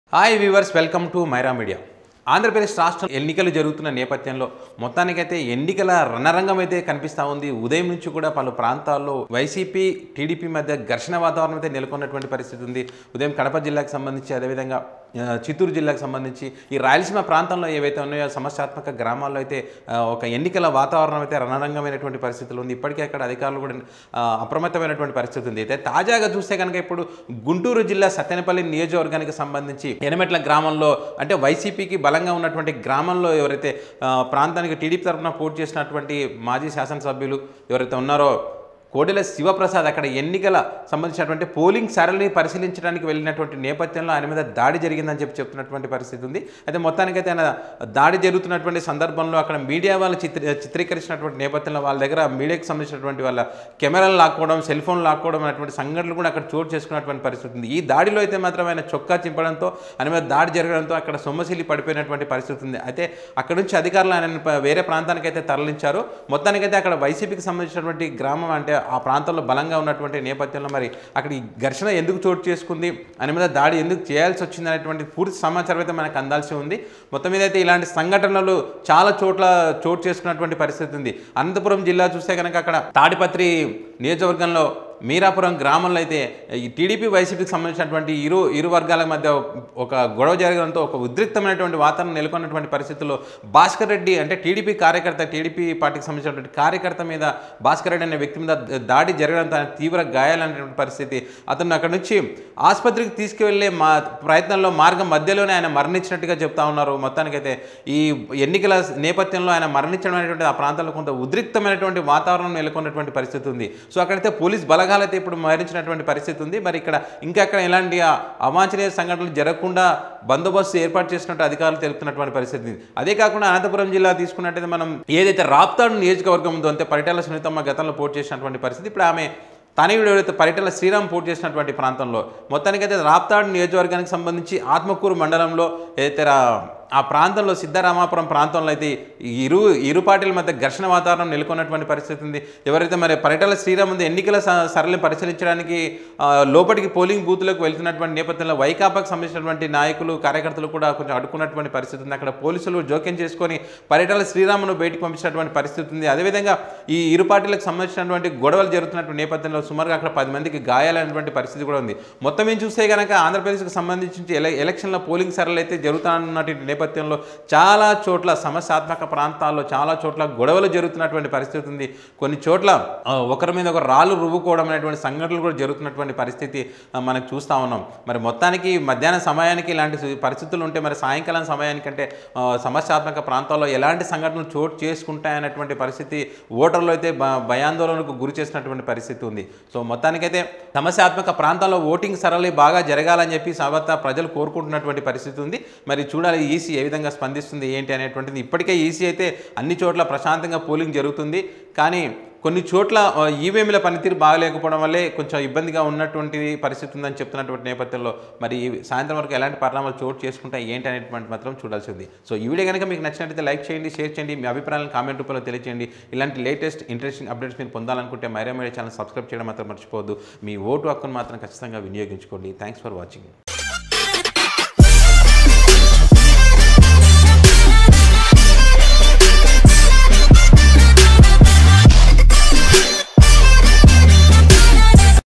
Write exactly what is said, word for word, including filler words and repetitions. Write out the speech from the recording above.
Hi viewers, welcome to Myra media. Andhra Pradesh రాష్ట్రం ఎన్నికలు జరుగుతున్న నేపథ్యంలో మొత్తానికైతే ఎన్నికల రణరంగం అయితే కనిపిస్తూ ఉంది. ఉదయం నుంచి కూడా పలు ప్రాంతాల్లో వైసీపీ టీడీపీ మధ్య ఘర్షణ వాతావరణం అయితే నెలకొన్నటువంటి పరిస్థితి ఉంది. ఉదయం కడప జిల్లాకు సంబంధించి, అదేవిధంగా చిత్తూరు జిల్లాకు సంబంధించి ఈ రాయలసీమ ప్రాంతంలో ఏవైతే ఉన్నాయో సమస్యాత్మక గ్రామాల్లో అయితే ఒక ఎన్నికల వాతావరణం అయితే రణరంగమైనటువంటి పరిస్థితులు ఉంది. ఇప్పటికే అక్కడ అధికారులు కూడా అప్రమత్తమైనటువంటి పరిస్థితి ఉంది. అయితే తాజాగా చూస్తే కనుక ఇప్పుడు గుంటూరు జిల్లా సత్తెనపల్లి నియోజకవర్గానికి సంబంధించి ఎనమెట్ల గ్రామంలో, అంటే వైసీపీకి బలంగా ఉన్నటువంటి గ్రామంలో ఎవరైతే ప్రాంతానికి టీడీపీ తరఫున పోటీ చేసినటువంటి మాజీ శాసనసభ్యులు ఎవరైతే ఉన్నారో కోడెల శివప్రసాద్ అక్కడ ఎన్నికల సంబంధించినటువంటి పోలింగ్ సరళిని పరిశీలించడానికి వెళ్ళినటువంటి నేపథ్యంలో ఆయన మీద దాడి జరిగిందని చెప్పి చెప్తున్నటువంటి పరిస్థితి ఉంది. అయితే మొత్తానికైతే ఆయన దాడి జరుగుతున్నటువంటి సందర్భంలో అక్కడ మీడియా వాళ్ళు చిత్రీ చిత్రీకరించినటువంటి నేపథ్యంలో వాళ్ళ దగ్గర మీడియాకి సంబంధించినటువంటి వాళ్ళ కెమెరాలు లాక్కోవడం, సెల్ ఫోన్ లాక్కోవడం అనేటువంటి సంఘటనలు కూడా అక్కడ చోటు చేసుకున్నటువంటి పరిస్థితి ఉంది. ఈ దాడిలో అయితే మాత్రం ఆయన చొక్కా చింపడంతో, ఆయన మీద దాడి జరగడంతో అక్కడ సొమ్మసిల్లి పడిపోయినటువంటి పరిస్థితి ఉంది. అయితే అక్కడ నుంచి అధికారులు ఆయన వేరే ప్రాంతానికి అయితే తరలించారు. మొత్తానికైతే అక్కడ వైసీపీకి సంబంధించినటువంటి గ్రామం, అంటే ఆ ప్రాంతంలో బలంగా ఉన్నటువంటి నేపథ్యంలో మరి అక్కడ ఈ ఘర్షణ ఎందుకు చోటు చేసుకుంది, ఆయన మీద దాడి ఎందుకు చేయాల్సి వచ్చింది అనేటువంటి పూర్తి సమాచారం అయితే మనకు అందాల్సి ఉంది. మొత్తం మీద అయితే ఇలాంటి సంఘటనలు చాలా చోట్ల చోటు చేసుకున్నటువంటి పరిస్థితి ఉంది. అనంతపురం జిల్లా చూస్తే కనుక అక్కడ తాడిపత్రి నియోజకవర్గంలో మీరాపురం గ్రామంలో అయితే ఈ టీడీపీ వైసీపీకి సంబంధించినటువంటి ఇరు ఇరు వర్గాల మధ్య ఒక గొడవ జరగడంతో ఒక ఉద్రిక్తమైనటువంటి వాతావరణం నెలకొన్నటువంటి పరిస్థితుల్లో భాస్కర్ రెడ్డి, అంటే టీడీపీ కార్యకర్త, టీడీపీ పార్టీకి సంబంధించినటువంటి కార్యకర్త మీద, భాస్కర్ రెడ్డి అనే వ్యక్తి మీద దాడి జరగడంతో ఆయన తీవ్ర గాయాలనేటువంటి పరిస్థితి. అతను అక్కడ నుంచి ఆసుపత్రికి తీసుకువెళ్ళే మా ప్రయత్నంలో మార్గం మధ్యలోనే ఆయన మరణించినట్టుగా చెప్తా ఉన్నారు. మొత్తానికైతే ఈ ఎన్నికల నేపథ్యంలో ఆయన మరణించడం అనేటువంటి ఆ ప్రాంతంలో కొంత ఉద్రిక్తమైనటువంటి వాతావరణం నెలకొన్నటువంటి పరిస్థితి ఉంది. సో అక్కడైతే పోలీస్ బలగాలు అయితే ఇప్పుడు మరణించినటువంటి పరిస్థితి ఉంది. మరి ఇక్కడ ఇంకా అక్కడ ఎలాంటి అవాంఛనీయ సంఘటనలు జరగకుండా బందోబస్తు ఏర్పాటు చేసినట్టు అధికారులు తెలుపుతున్నటువంటి పరిస్థితి. అదే కాకుండా అనంతపురం జిల్లా తీసుకున్నట్టయితే మనం ఏదైతే రాప్తాడు నియోజకవర్గం ఉందో, అంటే పరిటాల సునీతమ్మ గతంలో పోటీ చేసినటువంటి పరిస్థితి, ఇప్పుడు ఆమె తనయుడు ఎవరైతే పరిటాల శ్రీరామ్ పోటీ చేసినటువంటి ప్రాంతంలో, మొత్తానికైతే రాప్తాడు నియోజకవర్గానికి సంబంధించి ఆత్మకూరు మండలంలో ఏదైతే ఆ ప్రాంతంలో సిద్ధరామాపురం ప్రాంతంలో అయితే ఇరు ఇరు పార్టీల మధ్య ఘర్షణ వాతావరణం నెలకొన్నటువంటి పరిస్థితి ఉంది. ఎవరైతే మరి పరిటాల శ్రీరామ్ ముందు ఎన్నికల సరళిని పరిశీలించడానికి లోపలికి పోలింగ్ బూత్లకు వెళ్తున్నటువంటి నేపథ్యంలో వైకాపాకు సంబంధించినటువంటి నాయకులు, కార్యకర్తలు కూడా కొంచెం అడ్డుకున్నటువంటి పరిస్థితి ఉంది. అక్కడ పోలీసులు జోక్యం చేసుకొని పరిటాల శ్రీరామ్ను బయటకు పంపించినటువంటి పరిస్థితి ఉంది. అదేవిధంగా ఈ ఇరు పార్టీలకు సంబంధించినటువంటి గొడవలు జరుగుతున్నటువంటి నేపథ్యంలో సుమారుగా అక్కడ పది మందికి గాయాలైనటువంటి పరిస్థితి కూడా ఉంది. మొత్తం ఏం చూస్తే కనుక ఆంధ్రప్రదేశ్కి సంబంధించి ఎల ఎలక్షన్ల పోలింగ్ సరళి అయితే జరుగుతున్నటువంటి నేపథ్యంలో చాలా చోట్ల సమస్యాత్మక ప్రాంతాల్లో చాలా చోట్ల గొడవలు జరుగుతున్నటువంటి పరిస్థితి ఉంది. కొన్ని చోట్ల ఒకరి మీద ఒక రాళ్ళు రువ్వుకోవడం అనేటువంటి సంఘటనలు కూడా జరుగుతున్నటువంటి పరిస్థితి మనకు చూస్తూ ఉన్నాం. మరి మొత్తానికి మధ్యాహ్నం సమయానికి ఇలాంటి పరిస్థితులు ఉంటే మరి సాయంకాలం సమయానికంటే సమస్యాత్మక ప్రాంతాల్లో ఎలాంటి సంఘటనలు చోటు చేసుకుంటాయనేటువంటి పరిస్థితి ఓటర్లు అయితే భయాందోళనకు గురి చేసినటువంటి పరిస్థితి ఉంది. సో మొత్తానికైతే సమస్యాత్మక ప్రాంతాల్లో ఓటింగ్ సరళి బాగా జరగాలని చెప్పి సర్వత్రా ప్రజలు కోరుకుంటున్నటువంటి పరిస్థితి ఉంది. మరి చూడాలి ఈసీ ఏ విధంగా స్పందిస్తుంది ఏంటి అనేటువంటిది. ఇప్పటికే ఈసీ అయితే అన్ని చోట్ల ప్రశాంతంగా పోలింగ్ జరుగుతుంది, కానీ కొన్ని చోట్ల ఈవీఎంల పనితీరు బాగలేకపోవడం వల్లే కొంచెం ఇబ్బందిగా ఉన్నటువంటి పరిస్థితి ఉందని చెప్తున్నటువంటి నేపథ్యంలో మరి సాయంత్రం వరకు ఎలాంటి పరిణామాలు చోటు చేసుకుంటాయి ఏంటి అనేటువంటి మాత్రం చూడాల్సి ఉంది. సో ఈ వీడియో కనుక మీకు నచ్చినట్లయితే లైక్ చేయండి, షేర్ చేయండి, మీ అభిప్రాయాలను కామెంట్ రూపంలో తెలియజేయండి. ఇలాంటి లేటెస్ట్ ఇంట్రెస్టింగ్ అప్డేట్స్ మీరు పొందాలనుకుంటే మైరా మీడియా ఛానల్ సబ్స్క్రైబ్ చేయడం మాత్రం మర్చిపోవద్దు. మీ ఓటు హక్కును మాత్రం ఖచ్చితంగా వినియోగించుకోండి. Thanks for watching.